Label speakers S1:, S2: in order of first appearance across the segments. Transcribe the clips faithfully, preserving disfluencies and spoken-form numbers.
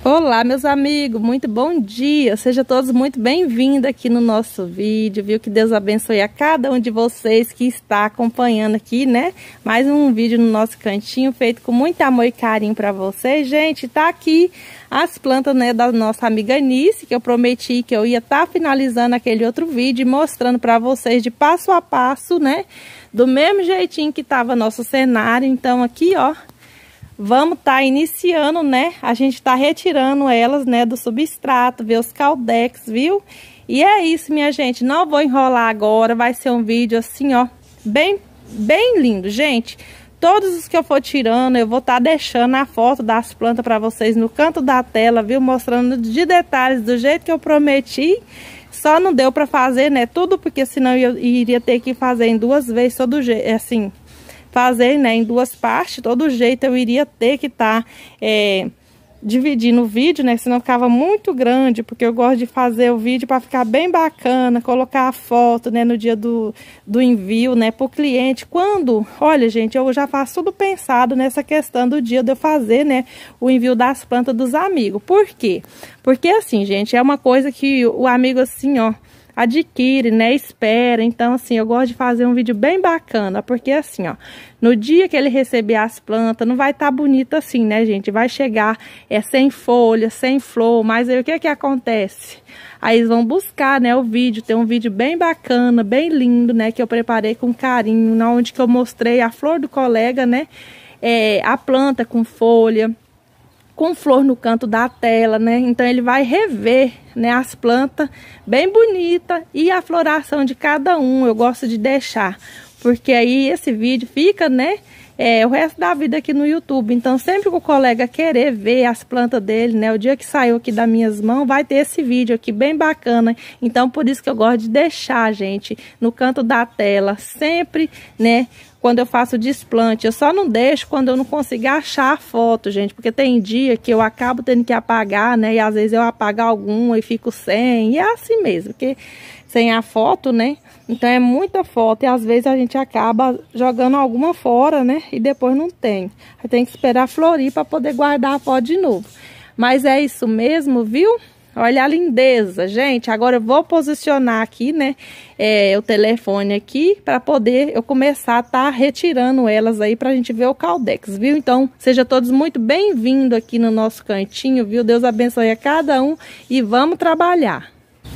S1: Olá, meus amigos, muito bom dia, sejam todos muito bem-vindos aqui no nosso vídeo, viu? Que Deus abençoe a cada um de vocês que está acompanhando aqui, né? Mais um vídeo no nosso cantinho, feito com muito amor e carinho para vocês. Gente, tá aqui as plantas, né, da nossa amiga Anice, que eu prometi que eu ia estar tá finalizando aquele outro vídeo e mostrando para vocês de passo a passo, né? Do mesmo jeitinho que tava nosso cenário. Então aqui, ó, vamos estar tá iniciando, né? A gente tá retirando elas, né, do substrato, ver os caldex, viu? E é isso, minha gente. Não vou enrolar agora. Vai ser um vídeo assim, ó, bem, bem lindo, gente. Todos os que eu for tirando, eu vou estar tá deixando a foto das plantas para vocês no canto da tela, viu? Mostrando de detalhes do jeito que eu prometi. Só não deu para fazer, né, tudo, porque senão eu iria ter que fazer em duas vezes, todo jeito, assim, fazer, né, em duas partes. Todo jeito eu iria ter que estar tá, é, dividindo o vídeo, né, senão ficava muito grande, porque eu gosto de fazer o vídeo para ficar bem bacana, colocar a foto, né, no dia do, do envio, né, pro cliente. Quando, olha, gente, eu já faço tudo pensado nessa questão do dia de eu fazer, né, o envio das plantas dos amigos. Por quê? Porque assim, gente, é uma coisa que o amigo, assim, ó, adquire, né, espera. Então assim, eu gosto de fazer um vídeo bem bacana, porque assim, ó, no dia que ele receber as plantas, não vai estar tá bonito assim, né, gente? Vai chegar é sem folha, sem flor, mas aí o que que acontece? Aí eles vão buscar, né, o vídeo. Tem um vídeo bem bacana, bem lindo, né, que eu preparei com carinho, na onde que eu mostrei a flor do colega, né, é, a planta com folha, com flor no canto da tela, né? Então ele vai rever, né, as plantas bem bonita e a floração de cada um. Eu gosto de deixar, porque aí esse vídeo fica, né, é, o resto da vida aqui no YouTube. Então sempre que o colega querer ver as plantas dele, né, o dia que saiu aqui das minhas mãos, vai ter esse vídeo aqui bem bacana. Então por isso que eu gosto de deixar, gente, no canto da tela, sempre, né, quando eu faço desplante. Eu só não deixo quando eu não consigo achar a foto, gente, porque tem dia que eu acabo tendo que apagar, né, e às vezes eu apago alguma e fico sem, e é assim mesmo, porque sem a foto, né, então é muita foto e às vezes a gente acaba jogando alguma fora, né, e depois não tem. Aí tem que esperar florir para poder guardar a foto de novo. Mas é isso mesmo, viu? Olha a lindeza, gente. Agora eu vou posicionar aqui, né, é, o telefone aqui para poder eu começar a estar tá retirando elas aí pra gente ver o caldex, viu? Então, sejam todos muito bem-vindos aqui no nosso cantinho, viu? Deus abençoe a cada um e vamos trabalhar.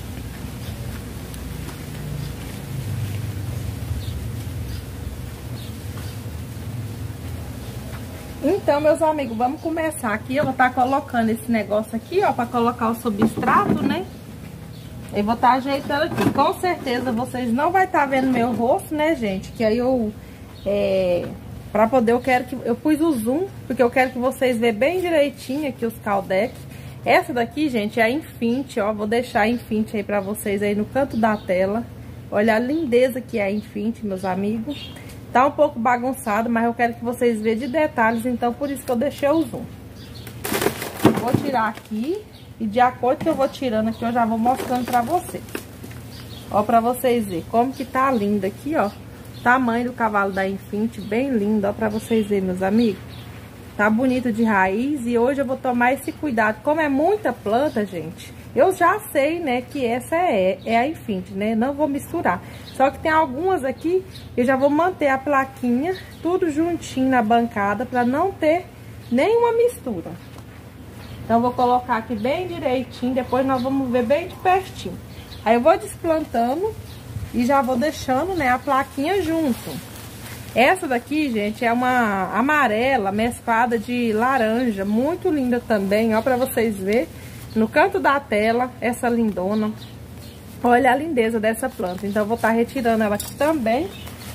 S1: Então, meus amigos, vamos começar aqui. Eu vou estar tá colocando esse negócio aqui, ó, para colocar o substrato, né? Eu vou estar tá ajeitando aqui. Com certeza vocês não vai estar tá vendo meu rosto, né, gente? Que aí eu, é, para poder, eu quero que eu pus o zoom, porque eu quero que vocês vejam bem direitinho aqui os caldex. Essa daqui, gente, é a Infinity, ó. Vou deixar a Infinity aí para vocês aí no canto da tela. Olha a lindeza que é a Infinity, meus amigos. Tá um pouco bagunçado, mas eu quero que vocês vejam de detalhes, então por isso que eu deixei o zoom. Vou tirar aqui e de acordo que eu vou tirando aqui, eu já vou mostrando pra vocês. Ó, pra vocês verem como que tá lindo aqui, ó. Tamanho do cavalo da Infinity, bem lindo, ó, pra vocês verem, meus amigos. Tá bonito de raiz e hoje eu vou tomar esse cuidado. Como é muita planta, gente, eu já sei, né, que essa é, é a Infinity, né? Não vou misturar. Só que tem algumas aqui, eu já vou manter a plaquinha tudo juntinho na bancada para não ter nenhuma mistura. Então, eu vou colocar aqui bem direitinho, depois nós vamos ver bem de pertinho. Aí eu vou desplantando e já vou deixando, né, a plaquinha junto. Essa daqui, gente, é uma amarela mesclada de laranja, muito linda também, ó, para vocês verem. No canto da tela, essa lindona. Olha a lindeza dessa planta. Então, eu vou estar retirando ela aqui também.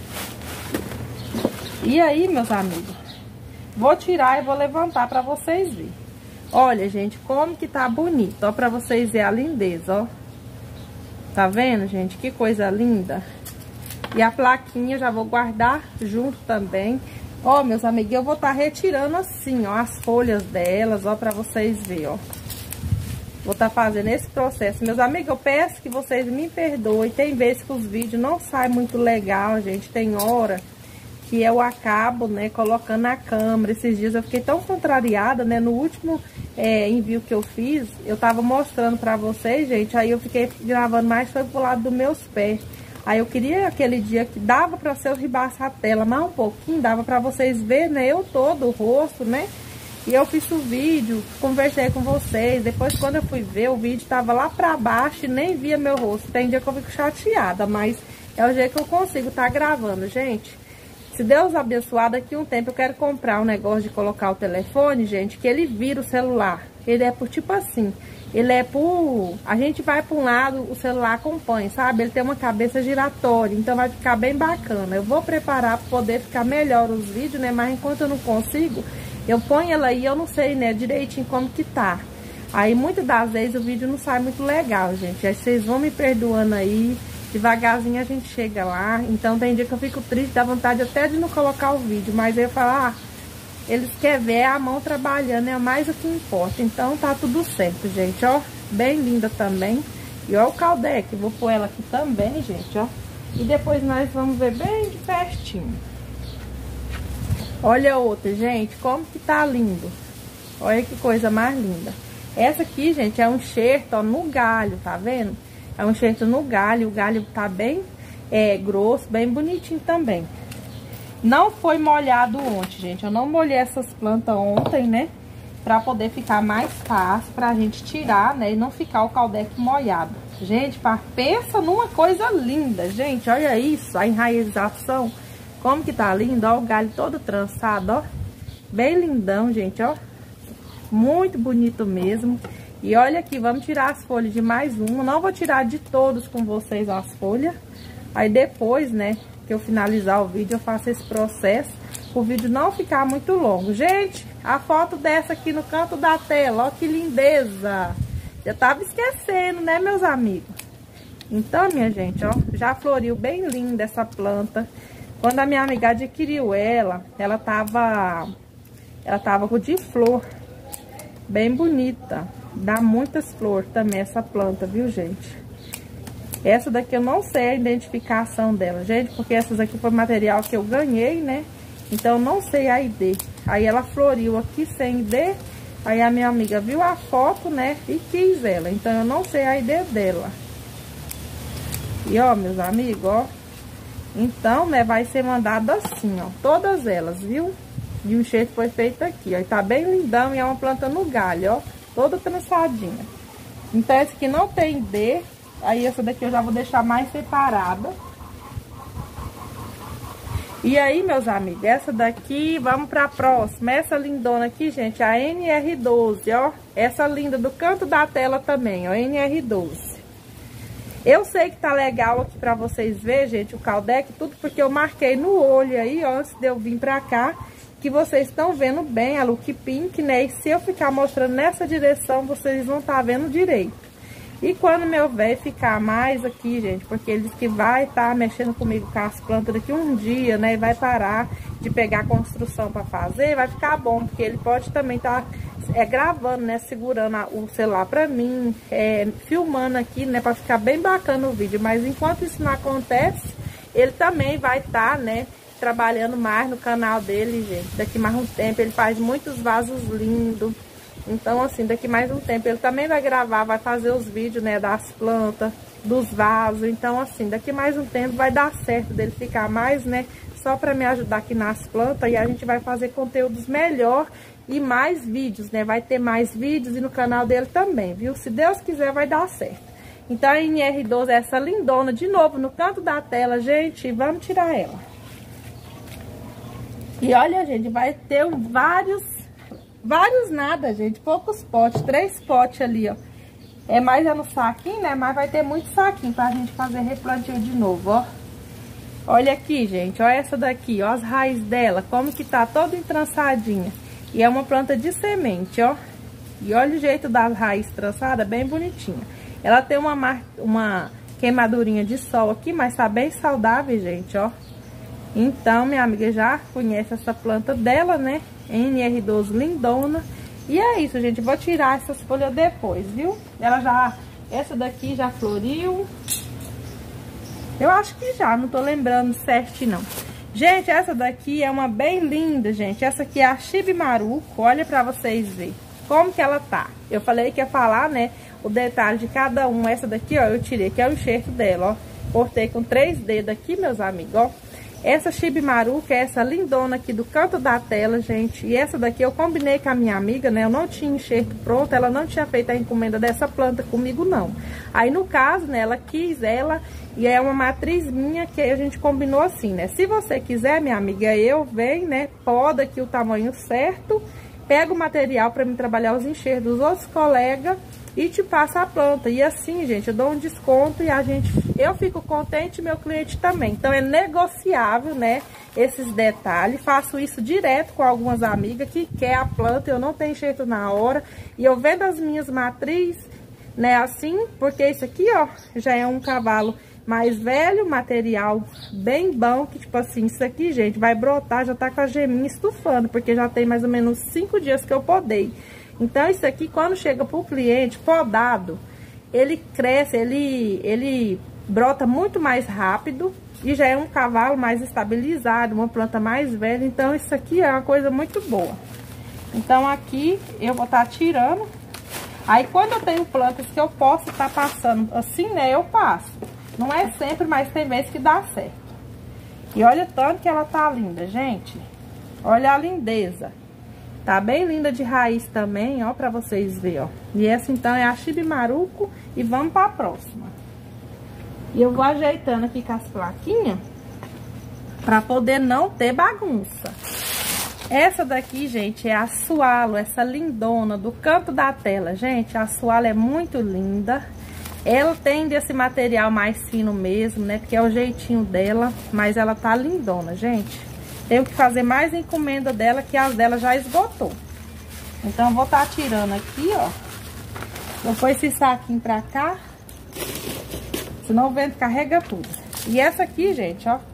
S1: E aí, meus amigos, vou tirar e vou levantar para vocês verem. Olha, gente, como que tá bonito, ó, para vocês verem a lindeza, ó. Tá vendo, gente? Que coisa linda. E a plaquinha eu já vou guardar junto também. Ó, meus amigos, eu vou estar retirando assim, ó, as folhas delas, ó, para vocês verem, ó. Vou estar tá fazendo esse processo. Meus amigos, eu peço que vocês me perdoem. Tem vezes que os vídeos não saem muito legal, gente. Tem hora que eu acabo, né, colocando a câmera. Esses dias eu fiquei tão contrariada, né, no último é, envio que eu fiz, eu tava mostrando pra vocês, gente, aí eu fiquei gravando mais foi pro lado dos meus pés. Aí eu queria aquele dia que dava pra ser eu ribaçar a tela, mais um pouquinho, dava pra vocês verem, né, eu todo, o rosto, né. E eu fiz o vídeo, conversei com vocês, depois quando eu fui ver, o vídeo tava lá pra baixo e nem via meu rosto. Tem dia que eu fico chateada, mas é o jeito que eu consigo estar gravando, gente. Se Deus abençoar, daqui a um tempo eu quero comprar um negócio de colocar o telefone, gente, que ele vira o celular. Ele é por tipo assim, ele é por... A gente vai para um lado, o celular acompanha, sabe? Ele tem uma cabeça giratória, então vai ficar bem bacana. Eu vou preparar para poder ficar melhor os vídeos, né? Mas enquanto eu não consigo, eu ponho ela aí, eu não sei, né, direitinho como que tá. Aí muitas das vezes o vídeo não sai muito legal, gente. Aí vocês vão me perdoando aí. Devagarzinho a gente chega lá. Então tem dia que eu fico triste, dá vontade até de não colocar o vídeo. Mas aí eu falo, ah, eles querem ver a mão trabalhando, é mais o que importa. Então tá tudo certo, gente, ó. Bem linda também. E ó o caldeque, vou pôr ela aqui também, gente, ó. E depois nós vamos ver bem de pertinho. Olha outra, gente, como que tá lindo. Olha que coisa mais linda. Essa aqui, gente, é um enxerto, ó, no galho, tá vendo? É um enxerto no galho, o galho tá bem é, grosso, bem bonitinho também. Não foi molhado ontem, gente. Eu não molhei essas plantas ontem, né? Pra poder ficar mais fácil pra gente tirar, né? E não ficar o caldeque molhado. Gente, pensa numa coisa linda, gente. Olha isso, a enraização. Como que tá lindo, ó. O galho todo trançado, ó. Bem lindão, gente, ó. Muito bonito mesmo. E olha aqui, vamos tirar as folhas de mais uma. Não vou tirar de todos com vocês as folhas. Aí depois, né, que eu finalizar o vídeo, eu faço esse processo. O vídeo não ficar muito longo. Gente, a foto dessa aqui no canto da tela, ó que lindeza. Eu tava esquecendo, né, meus amigos? Então, minha gente, ó, já floriu bem linda essa planta. Quando a minha amiga adquiriu ela, ela tava, ela tava com de flor. Bem bonita. Dá muitas flores também essa planta, viu, gente? Essa daqui eu não sei a identificação dela, gente, porque essas aqui foi material que eu ganhei, né? Então eu não sei a I D. Aí ela floriu aqui sem I D. Aí a minha amiga viu a foto, né? E quis ela. Então eu não sei a I D dela. E ó, meus amigos, ó. Então, né, vai ser mandado assim, ó. Todas elas, viu? E o enxerto foi feito aqui, ó. E tá bem lindão e é uma planta no galho, ó. Toda trançadinha. Então essa aqui não tem D. Aí essa daqui eu já vou deixar mais separada. E aí, meus amigos, essa daqui, vamos pra próxima. Essa lindona aqui, gente, a N R doze, ó. Essa linda do canto da tela também, ó, N R doze. Eu sei que tá legal aqui pra vocês verem, gente, o caldeque, tudo porque eu marquei no olho aí, ó, antes de eu vir pra cá. Que vocês estão vendo bem a Look Pink, né? E se eu ficar mostrando nessa direção, vocês vão estar vendo direito. E quando meu velho ficar mais aqui, gente, porque ele disse que vai estar mexendo comigo com as plantas daqui um dia, né? E vai parar de pegar construção para fazer, vai ficar bom, porque ele pode também estar é, gravando, né? Segurando a, o celular para mim, é, filmando aqui, né? Para ficar bem bacana o vídeo. Mas enquanto isso não acontece, ele também vai estar, né? Trabalhando mais no canal dele, gente. Daqui mais um tempo ele faz muitos vasos lindos. Então, assim, daqui mais um tempo ele também vai gravar, vai fazer os vídeos, né, das plantas, dos vasos. Então, assim, daqui mais um tempo vai dar certo dele ficar mais, né, só pra me ajudar aqui nas plantas. E a gente vai fazer conteúdos melhor e mais vídeos, né? Vai ter mais vídeos e no canal dele também, viu? Se Deus quiser, vai dar certo. Então, a N R doze é essa lindona de novo no canto da tela, gente. Vamos tirar ela. E olha, gente, vai ter vários, vários nada, gente, poucos potes, três potes ali, ó. É mais é no saquinho, né, mas vai ter muito saquinho pra gente fazer replantio de novo, ó. Olha aqui, gente, ó essa daqui, ó, as raízes dela, como que tá toda entrançadinha. E é uma planta de semente, ó. E olha o jeito das raízes trançadas, bem bonitinha. Ela tem uma, uma queimadurinha de sol aqui, mas tá bem saudável, gente, ó. Então, minha amiga já conhece essa planta dela, né? N R doze lindona. E é isso, gente. Vou tirar essas folhas depois, viu? Ela já... Essa daqui já floriu. Eu acho que já, não tô lembrando certo, não. Gente, essa daqui é uma bem linda, gente. Essa aqui é a Chibimaruco. Olha pra vocês verem como que ela tá. Eu falei que ia falar, né, o detalhe de cada um. Essa daqui, ó, eu tirei, que é o enxerto dela, ó. Cortei com três dedos aqui, meus amigos, ó. Essa Chibimaruco é essa lindona aqui do canto da tela, gente. E essa daqui eu combinei com a minha amiga, né? Eu não tinha enxerto pronto, ela não tinha feito a encomenda dessa planta comigo, não. Aí, no caso, né, ela quis ela, e é uma matriz minha que a gente combinou assim, né? Se você quiser, minha amiga, eu venho, né? Poda aqui o tamanho certo, pego o material para me trabalhar os enxertos dos outros colegas e te passa a planta. E assim, gente, eu dou um desconto e a gente, eu fico contente e meu cliente também. Então é negociável, né, esses detalhes. Faço isso direto com algumas amigas que quer a planta, eu não tenho enxerto na hora. E eu vendo as minhas matrizes, né, assim, porque isso aqui, ó, já é um cavalo mais velho, material bem bom, que tipo assim, isso aqui, gente, vai brotar, já tá com a geminha estufando, porque já tem mais ou menos cinco dias que eu podei. Então, isso aqui, quando chega pro cliente podado, ele cresce, ele, ele brota muito mais rápido e já é um cavalo mais estabilizado, uma planta mais velha. Então, isso aqui é uma coisa muito boa. Então, aqui eu vou estar tirando. Aí, quando eu tenho plantas que eu posso estar passando assim, né, eu passo. Não é sempre, mas tem vezes que dá certo. E olha o tanto que ela tá linda, gente. Olha a lindeza. Tá bem linda de raiz também, ó, pra vocês verem, ó. E essa, então, é a Chibimaruco. E vamos pra próxima. E eu vou ajeitando aqui com as plaquinhas pra poder não ter bagunça. Essa daqui, gente, é a Sualo, essa lindona do canto da tela. Gente, a Sualo é muito linda. Ela tem desse material mais fino mesmo, né? Porque é o jeitinho dela, mas ela tá lindona, gente. Tenho que fazer mais encomenda dela, que as dela já esgotou. Então, eu vou estar tirando aqui, ó. Vou pôr esse saquinho pra cá. Senão o vento carrega tudo. E essa aqui, gente, ó.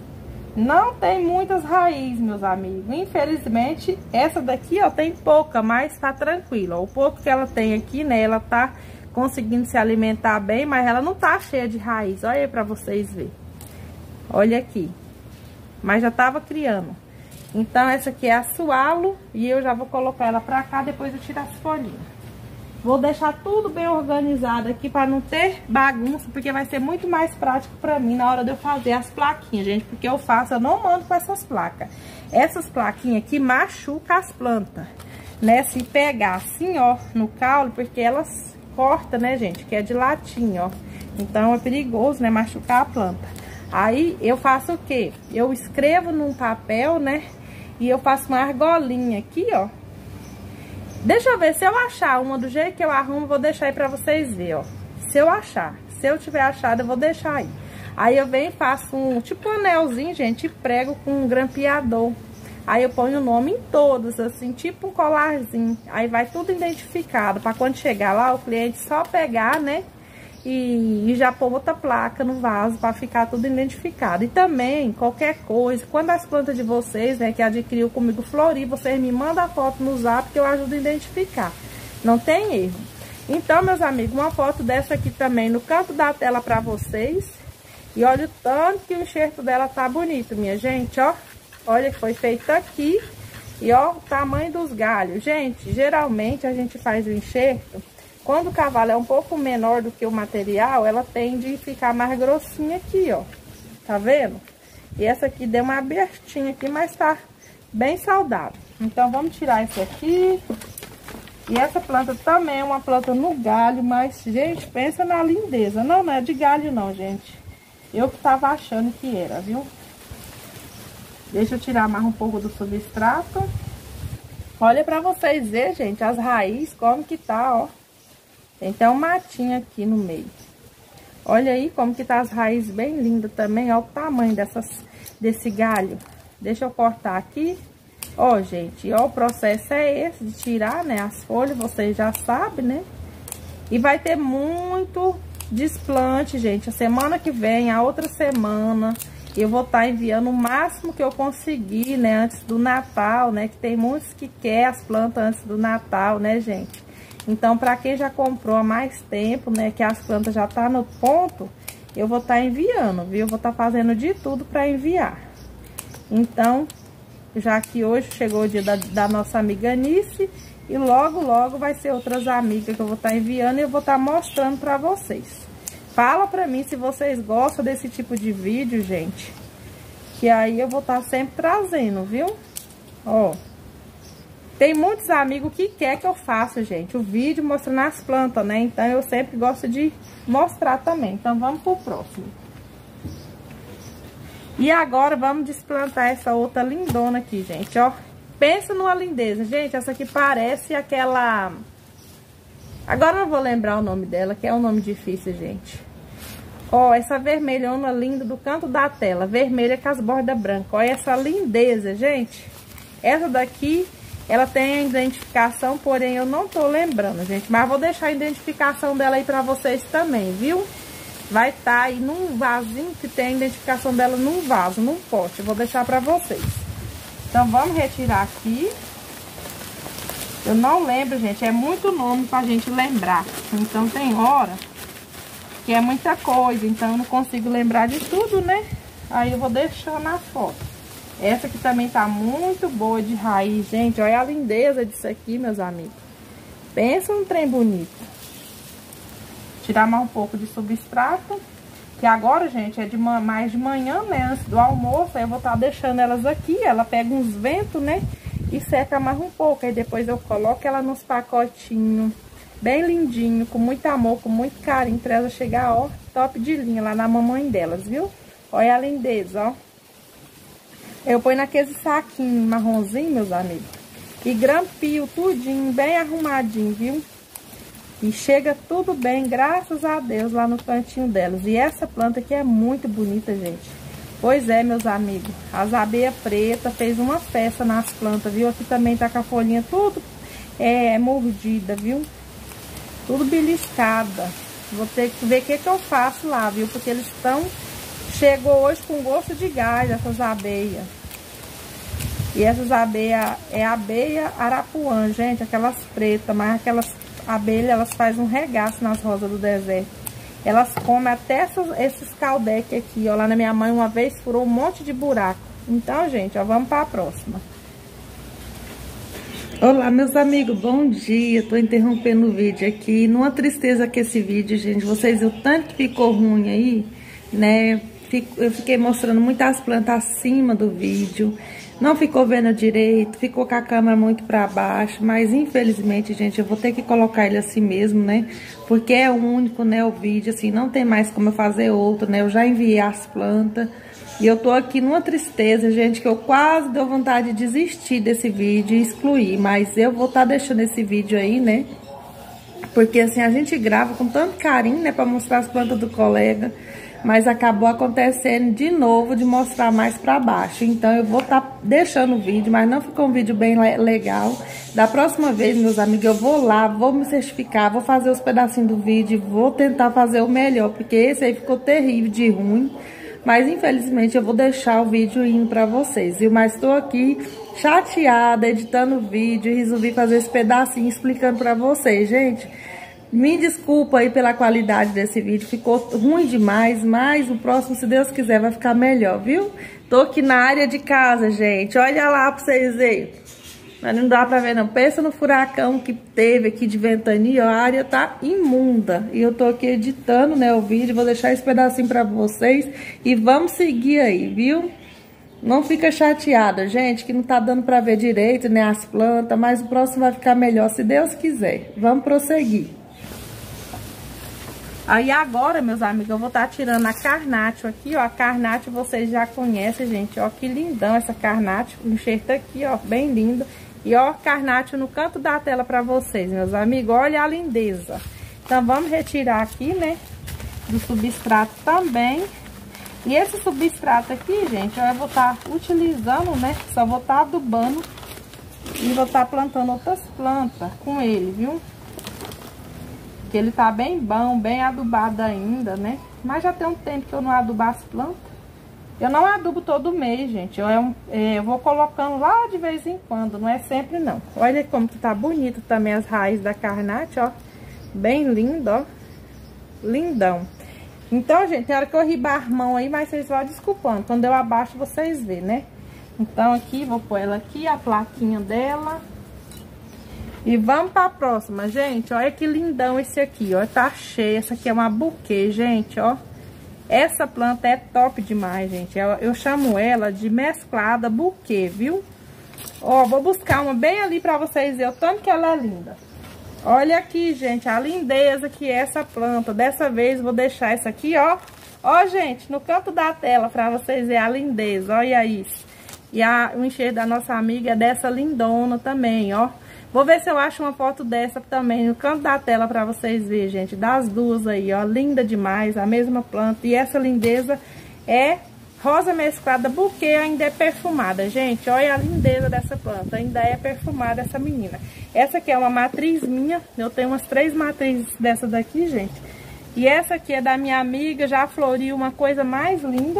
S1: Não tem muitas raízes, meus amigos. Infelizmente, essa daqui, ó, tem pouca, mas tá tranquila. O pouco que ela tem aqui, né, ela tá conseguindo se alimentar bem, mas ela não tá cheia de raiz. Olha aí pra vocês verem. Olha aqui. Mas já tava criando. Então, essa aqui é a Sualo. E eu já vou colocar ela pra cá, depois eu tiro as folhinhas. Vou deixar tudo bem organizado aqui pra não ter bagunça, porque vai ser muito mais prático pra mim na hora de eu fazer as plaquinhas, gente. Porque eu faço, eu não mando com essas placas. Essas plaquinhas aqui machucam as plantas, né? Se pegar assim, ó, no caule, porque elas cortam, né, gente? Que é de latinha, ó. Então, é perigoso, né, machucar a planta. Aí, eu faço o quê? Eu escrevo num papel, né? E eu faço uma argolinha aqui, ó. Deixa eu ver, se eu achar uma do jeito que eu arrumo, vou deixar aí pra vocês verem, ó. Se eu achar. Se eu tiver achado, eu vou deixar aí. Aí eu venho e faço um, tipo um anelzinho, gente, e prego com um grampeador. Aí eu ponho o nome em todos, assim, tipo um colarzinho. Aí vai tudo identificado, pra quando chegar lá, o cliente só pegar, né? E, e já pôr outra placa no vaso para ficar tudo identificado. E também, qualquer coisa, quando as plantas de vocês, né, que adquiriu comigo florir, vocês me mandam a foto no zap que eu ajudo a identificar. Não tem erro. Então, meus amigos, uma foto dessa aqui também no canto da tela para vocês. E olha o tanto que o enxerto dela tá bonito, minha gente, ó. Olha que foi feito aqui. E ó, o tamanho dos galhos. Gente, geralmente a gente faz o enxerto. Quando o cavalo é um pouco menor do que o material, ela tende a ficar mais grossinha aqui, ó. Tá vendo? E essa aqui deu uma abertinha aqui, mas tá bem saudável. Então, vamos tirar esse aqui. E essa planta também é uma planta no galho, mas, gente, pensa na lindeza. Não, não é de galho não, gente. Eu que tava achando que era, viu? Deixa eu tirar mais um pouco do substrato. Olha pra vocês verem, gente, as raízes, como que tá, ó. Tem até um matinho aqui no meio. Olha aí como que tá as raízes bem lindas também. Olha o tamanho dessas, desse galho. Deixa eu cortar aqui. Ó, gente, ó, o processo é esse de tirar, né, as folhas, vocês já sabem, né? E vai ter muito desplante, gente. A semana que vem, a outra semana, eu vou estar enviando o máximo que eu conseguir, né, antes do Natal, né? Que tem muitos que querem as plantas antes do Natal, né, gente? Então, para quem já comprou há mais tempo, né, que as plantas já tá no ponto, eu vou estar enviando, viu? Eu vou estar fazendo de tudo para enviar. Então, já que hoje chegou o dia da, da nossa amiga Anice, e logo, logo vai ser outras amigas que eu vou estar enviando e eu vou estar mostrando pra vocês. Fala pra mim se vocês gostam desse tipo de vídeo, gente, que aí eu vou estar sempre trazendo, viu? Ó, tem muitos amigos que quer que eu faça, gente, o vídeo mostrando as plantas, né? Então, eu sempre gosto de mostrar também. Então, vamos pro próximo. E agora, vamos desplantar essa outra lindona aqui, gente, ó. Pensa numa lindeza. Gente, essa aqui parece aquela... Agora eu vou lembrar o nome dela, que é um nome difícil, gente. Ó, essa vermelhona linda do canto da tela. Vermelha com as bordas brancas. Olha essa lindeza, gente. Essa daqui, ela tem a identificação, porém eu não tô lembrando, gente. Mas vou deixar a identificação dela aí pra vocês também, viu? Vai estar aí num vasinho que tem a identificação dela num vaso, num pote. Eu vou deixar pra vocês. Então, vamos retirar aqui. Eu não lembro, gente. É muito nome pra gente lembrar. Então, tem hora que é muita coisa. Então, eu não consigo lembrar de tudo, né? Aí, eu vou deixando a foto. Essa aqui também tá muito boa de raiz, gente. Olha a lindeza disso aqui, meus amigos. Pensa num trem bonito. Tirar mais um pouco de substrato. Que agora, gente, é de mais de manhã, né? Antes do almoço. Aí eu vou estar deixando elas aqui. Ela pega uns ventos, né? E seca mais um pouco. Aí depois eu coloco ela nos pacotinhos. Bem lindinho. Com muito amor, com muito carinho. Pra ela chegar, ó, top de linha lá na mamãe delas, viu? Olha a lindeza, ó. Eu ponho naqueles saquinhos marronzinho, meus amigos. E grampio tudinho, bem arrumadinho, viu? E chega tudo bem, graças a Deus, lá no cantinho delas. E essa planta aqui é muito bonita, gente. Pois é, meus amigos. As abelhas pretas fez uma festa nas plantas, viu? Aqui também tá com a folhinha tudo é, mordida, viu? Tudo beliscada. Vou ter que ver o que que eu faço lá, viu? Porque eles estão... Chegou hoje com gosto de gás, essas abelhas. E essas abelhas... É abelha arapuã, gente. Aquelas pretas, mas aquelas... abelhas, elas fazem um regaço nas rosas do deserto. Elas comem até essas, esses caldeques aqui, ó. Lá na minha mãe, uma vez, furou um monte de buraco. Então, gente, ó, vamos para a próxima. Olá, meus amigos, bom dia. Tô interrompendo o vídeo aqui. Numa tristeza que esse vídeo, gente, vocês viram tanto que ficou ruim aí, né? Eu fiquei mostrando muitas plantas acima do vídeo. Não ficou vendo direito, ficou com a câmera muito pra baixo, mas infelizmente, gente, eu vou ter que colocar ele assim mesmo, né? Porque é o único, né, o vídeo, assim, não tem mais como eu fazer outro, né? Eu já enviei as plantas e eu tô aqui numa tristeza, gente, que eu quase deu vontade de desistir desse vídeo e excluir, mas eu vou estar deixando esse vídeo aí, né? Porque, assim, a gente grava com tanto carinho, né, pra mostrar as plantas do colega. Mas acabou acontecendo de novo de mostrar mais pra baixo. Então eu vou estar tá deixando o vídeo, mas não ficou um vídeo bem legal. Da próxima vez, meus amigos, eu vou lá, vou me certificar, vou fazer os pedacinhos do vídeo, vou tentar fazer o melhor, porque esse aí ficou terrível de ruim. Mas infelizmente eu vou deixar o vídeo indo pra vocês, viu? Mas tô aqui chateada, editando o vídeo e resolvi fazer esse pedacinho explicando pra vocês, gente. Me desculpa aí pela qualidade desse vídeo, ficou ruim demais, mas o próximo, se Deus quiser, vai ficar melhor, viu? Tô aqui na área de casa, gente, olha lá pra vocês verem. Mas não dá pra ver não, pensa no furacão que teve aqui de ventania, a área tá imunda. E eu tô aqui editando, né, o vídeo, vou deixar esse pedacinho pra vocês e vamos seguir aí, viu? Não fica chateada, gente, que não tá dando pra ver direito, né, as plantas, mas o próximo vai ficar melhor, se Deus quiser. Vamos prosseguir. Aí agora, meus amigos, eu vou estar tirando a carnácio aqui, ó. A carnácio vocês já conhecem, gente. Ó, que lindão essa carnácio. Enxerta aqui, ó, bem lindo. E ó, carnácio no canto da tela pra vocês, meus amigos. Olha a lindeza. Então, vamos retirar aqui, né, do substrato também. E esse substrato aqui, gente, eu vou estar utilizando, né, só vou estar adubando e vou estar plantando outras plantas com ele, viu? Que ele tá bem bom, bem adubado ainda, né? Mas já tem um tempo que eu não adubo as plantas. Eu não adubo todo mês, gente. Eu, é, eu vou colocando lá de vez em quando, não é sempre não. Olha como que tá bonito também as raízes da carnácio, ó. Bem lindo, ó. Lindão. Então, gente, tem hora que eu ribar a mão aí, mas vocês vão desculpando. Quando eu abaixo, vocês vê, né? Então aqui, vou pôr ela aqui, a plaquinha dela. E vamos para a próxima, gente. Olha que lindão esse aqui, ó. Tá cheio. Essa aqui é uma buquê, gente, ó. Essa planta é top demais, gente. Eu, eu chamo ela de mesclada buquê, viu? Ó, vou buscar uma bem ali para vocês verem o tanto que ela é linda. Olha aqui, gente, a lindeza que é essa planta. Dessa vez vou deixar essa aqui, ó. Ó, gente, no canto da tela para vocês verem a lindeza. Olha isso. E a, o enxerto da nossa amiga é dessa lindona também, ó. Vou ver se eu acho uma foto dessa também no canto da tela para vocês verem, gente. Das duas aí, ó. Linda demais, a mesma planta. E essa lindeza é rosa mesclada buquê, ainda é perfumada, gente. Olha a lindeza dessa planta. Ainda é perfumada essa menina. Essa aqui é uma matriz minha. Eu tenho umas três matrizes dessa daqui, gente. E essa aqui é da minha amiga. Já floriu uma coisa mais linda.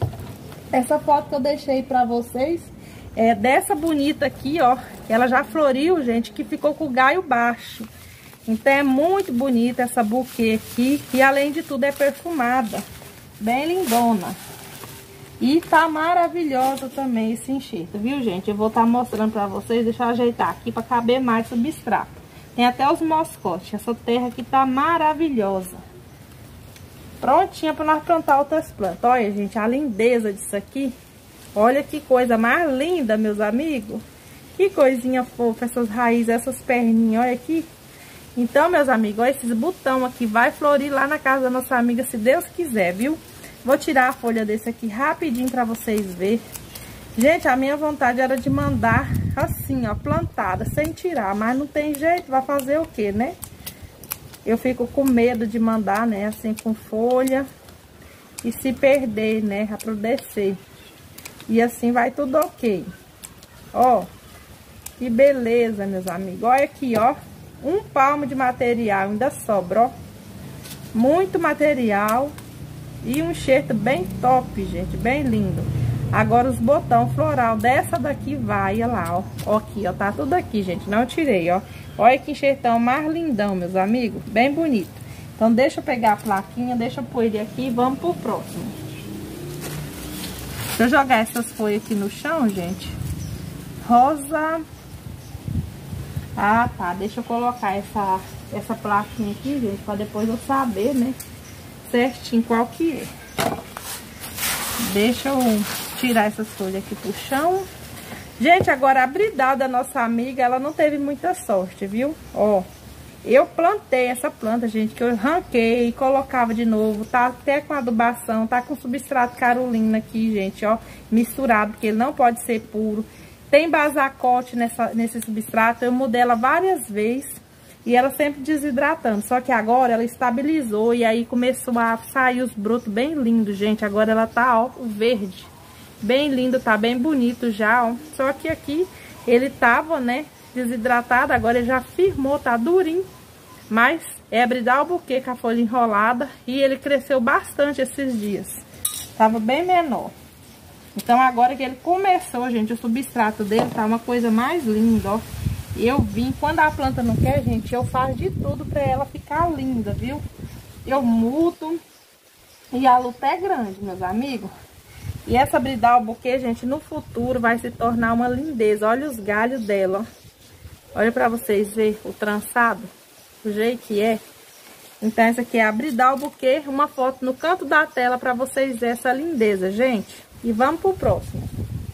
S1: Essa foto que eu deixei para vocês é dessa bonita aqui, ó. Ela já floriu, gente, que ficou com o galho baixo. Então é muito bonita essa buquê aqui. E além de tudo é perfumada. Bem lindona. E tá maravilhosa também esse enxerto, viu, gente? Eu vou estar tá mostrando pra vocês. Deixa eu ajeitar aqui pra caber mais substrato. Tem até os moscotes. Essa terra aqui tá maravilhosa. Prontinha pra nós plantar outras plantas. Olha, gente, a lindeza disso aqui. Olha que coisa mais linda, meus amigos. Que coisinha fofa, essas raízes, essas perninhas, olha aqui. Então, meus amigos, olha esses botão aqui. Vai florir lá na casa da nossa amiga, se Deus quiser, viu? Vou tirar a folha desse aqui rapidinho pra vocês verem. Gente, a minha vontade era de mandar assim, ó, plantada, sem tirar. Mas não tem jeito, vai fazer o quê, né? Eu fico com medo de mandar, né, assim, com folha. E se perder, né, apodrecer. E assim vai tudo ok. Ó, que beleza, meus amigos. Olha aqui, ó. Um palmo de material, ainda sobra, ó. Muito material. E um enxerto bem top, gente. Bem lindo. Agora os botão floral dessa daqui vai, olha lá, ó. Ó aqui, ó. Tá tudo aqui, gente. Não tirei, ó. Olha que enxertão mais lindão, meus amigos. Bem bonito. Então deixa eu pegar a plaquinha, deixa eu pôr ele aqui e vamos pro próximo. Deixa eu jogar essas folhas aqui no chão, gente. Rosa. Ah, tá. Deixa eu colocar essa, essa plaquinha aqui, gente, pra depois eu saber, né, certinho qual que é. Deixa eu tirar essas folhas aqui pro chão. Gente, agora a bridal da nossa amiga, ela não teve muita sorte, viu? Ó, eu plantei essa planta, gente, que eu arranquei e colocava de novo. Tá até com adubação, tá com substrato carolina aqui, gente, ó, misturado, porque ele não pode ser puro. Tem basacote nessa, nesse substrato, eu mudei ela várias vezes e ela sempre desidratando. Só que agora ela estabilizou e aí começou a sair os brotos bem lindos, gente. Agora ela tá, ó, o verde. Bem lindo, tá bem bonito já, ó. Só que aqui ele tava, né, desidratado, agora ele já firmou, tá durinho. Mas é bridal buquê com a folha enrolada e ele cresceu bastante esses dias. Tava bem menor. Então agora que ele começou, gente, o substrato dele tá uma coisa mais linda, ó. Eu vim, quando a planta não quer, gente, eu faço de tudo pra ela ficar linda, viu? Eu mudo e a luta é grande, meus amigos. E essa bridal buquê, gente, no futuro vai se tornar uma lindeza. Olha os galhos dela, ó. Olha pra vocês verem o trançado, o jeito que é. Então essa aqui é a bridal buquê, uma foto no canto da tela pra vocês verem essa lindeza, gente. E vamos pro próximo.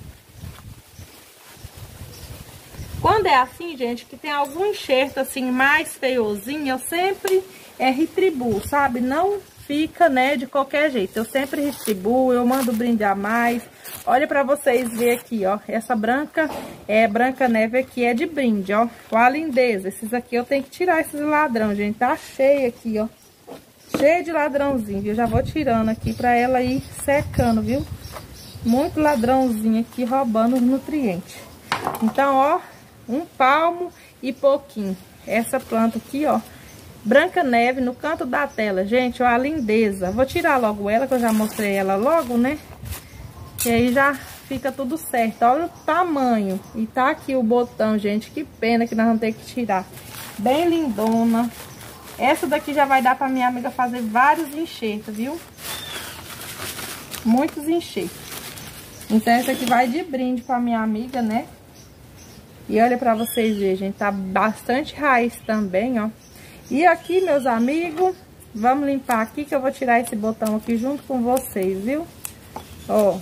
S1: Quando é assim, gente, que tem algum enxerto assim mais feiozinho, eu sempre é, retribuo, sabe? Não fica, né, de qualquer jeito. Eu sempre retribuo, eu mando brinde a mais. Olha pra vocês verem aqui, ó. Essa branca, é branca neve aqui é de brinde, ó. Olha a lindeza. Esses aqui eu tenho que tirar esses ladrão, gente. Tá cheio aqui, ó. Cheio de ladrãozinho, viu? Já vou tirando aqui pra ela ir secando, viu? Muito ladrãozinho aqui roubando os nutrientes. Então, ó, um palmo e pouquinho. Essa planta aqui, ó, branca neve no canto da tela. Gente, ó, a lindeza. Vou tirar logo ela, que eu já mostrei ela logo, né? E aí já fica tudo certo. Olha o tamanho. E tá aqui o botão, gente. Que pena que nós vamos ter que tirar. Bem lindona. Essa daqui já vai dar pra minha amiga fazer vários enxertos, viu? Muitos enxertos. Então essa aqui vai de brinde pra minha amiga, né? E olha pra vocês verem, gente, tá bastante raiz também, ó. E aqui, meus amigos, vamos limpar aqui que eu vou tirar esse botão aqui junto com vocês, viu? Ó.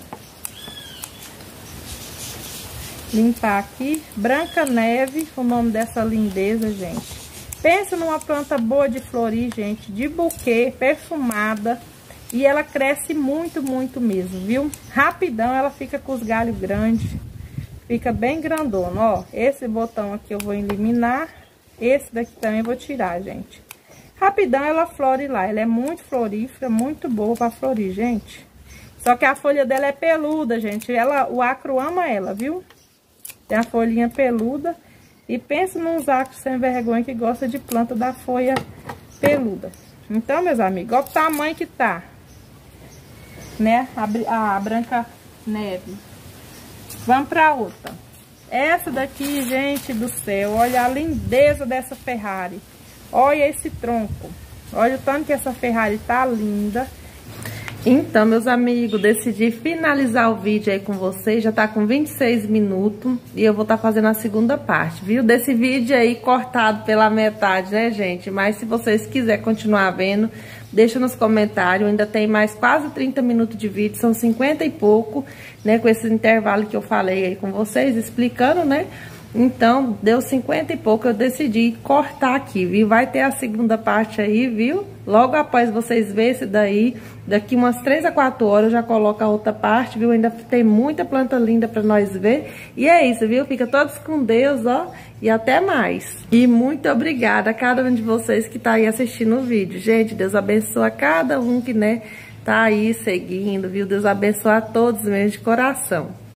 S1: Limpar aqui. Branca Neve, o nome dessa lindeza, gente. Pensa numa planta boa de florir, gente, de buquê, perfumada. E ela cresce muito, muito mesmo, viu? Rapidão ela fica com os galhos grandes. Fica bem grandona, ó. Esse botão aqui eu vou eliminar. Esse daqui também eu vou tirar, gente. Rapidão ela flore lá. Ela é muito florífera, muito boa pra florir, gente. Só que a folha dela é peluda, gente. Ela, o acro ama ela, viu? Tem a folhinha peluda. E pensa nos acros sem vergonha que gosta de planta da folha peluda. Então, meus amigos, olha o tamanho que tá. Né? A, a Branca Neve. Vamos pra outra. Essa daqui, gente do céu, olha a lindeza dessa Ferrari. Olha esse tronco. Olha o tanto que essa Ferrari tá linda. Então, meus amigos, decidi finalizar o vídeo aí com vocês. Já tá com vinte e seis minutos. E eu vou estar tá fazendo a segunda parte, viu? Desse vídeo aí cortado pela metade, né, gente? Mas se vocês quiserem continuar vendo, deixa nos comentários. Ainda tem mais quase trinta minutos de vídeo. São cinquenta e pouco, né? Com esse intervalo que eu falei aí com vocês, explicando, né? Então, deu cinquenta e pouco, eu decidi cortar aqui, viu? Vai ter a segunda parte aí, viu? Logo após vocês verem esse daí, daqui umas três a quatro horas eu já coloco a outra parte, viu? Ainda tem muita planta linda pra nós ver. E é isso, viu? Fica todos com Deus, ó. E até mais. E muito obrigada a cada um de vocês que tá aí assistindo o vídeo. Gente, Deus abençoe a cada um que, né, tá aí seguindo, viu? Deus abençoe a todos mesmo de coração.